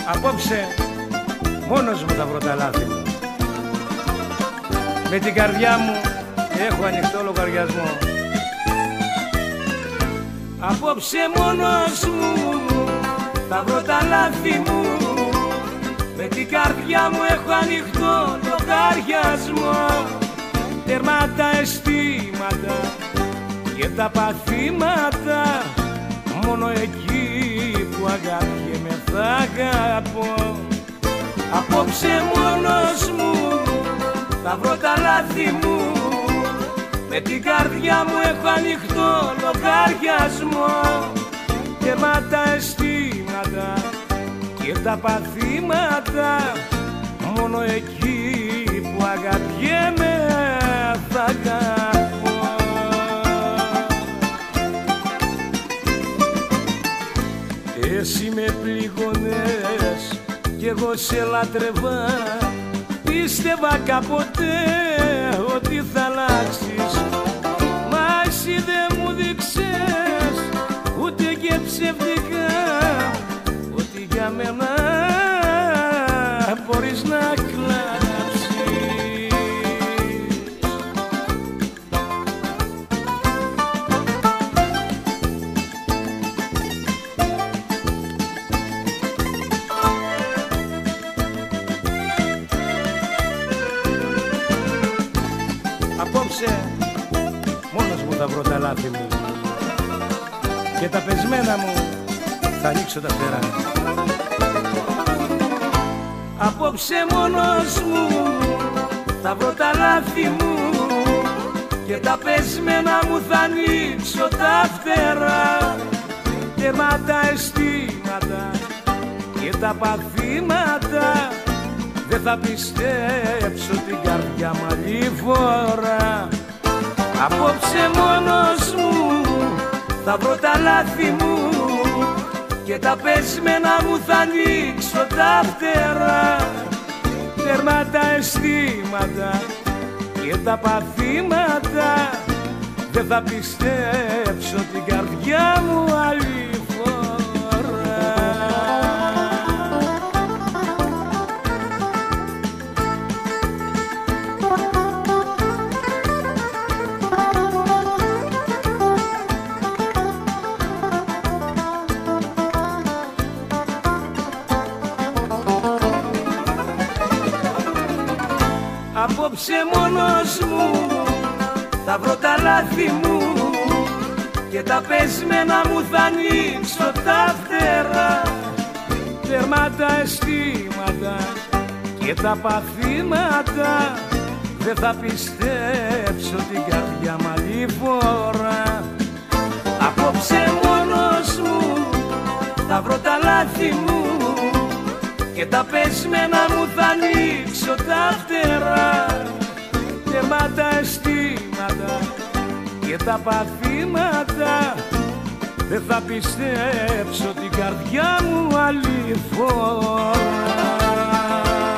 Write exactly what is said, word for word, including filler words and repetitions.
Απόψε μόνος μου θα βρω τα λάθη μου. Με την καρδιά μου έχω ανοιχτό λογαριασμό. Απόψε μόνος μου θα βρω τα λάθη μου. Με την καρδιά μου έχω ανοιχτό λογαριασμό. Τέρμα τα αισθήματα και τα παθήματα, μόνο εκεί που αγαπιέμαι θα αγαπώ. Απόψε μόνος μου θα βρω τα λάθη μου. Με την καρδιά μου έχω ανοιχτό λογαριασμό. Τέρμα τα αισθήματα και τα παθήματα, μόνο εκεί που αγαπιέμαι θα αγαπώ. Εσύ με πληγώνες κι εγώ σε λάτρευα. Πίστευα κάποτε ότι θα αλλάξεις, μα εσύ δεν μου δείξες ούτε και ψεύτικα ότι για μένα μπορείς να κλάψεις. Απόψε μόνος μου θα βρω τα λάθη μου και τα πεσμένα μου θα ανοίξω τα φτερά. Απόψε μόνος μου θα βρω τα λάθη μου και τα πεσμένα μου θα ανοίξω τα φτερά. Τέρμα τα αισθήματα και τα παθήματα, δεν θα πιστέψω την καρδιά μου άλλη φορά. Απόψε μόνος μου θα βρω τα λάθη μου και τα πεσμένα μου θα ανοίξω τα φτερά. Τέρμα τα αισθήματα και τα παθήματα, δεν θα πιστέψω την καρδιά μου άλλη φορά. Απόψε μόνος μου θα βρω τα λάθη μου και τα πεσμένα μου θα ανοίξω τα φτερά. Τέρμα τα αισθήματα και τα παθήματα, δεν θα πιστέψω την καρδιά μου άλλη φορά. Απόψε μόνος μου θα βρω τα λάθη μου και τα πεσμένα μου θα ανοίξω τα φτερά. Τέρμα τα αισθήματα και τα παθήματα, δεν θα πιστέψω την καρδιά μου άλλη φορά.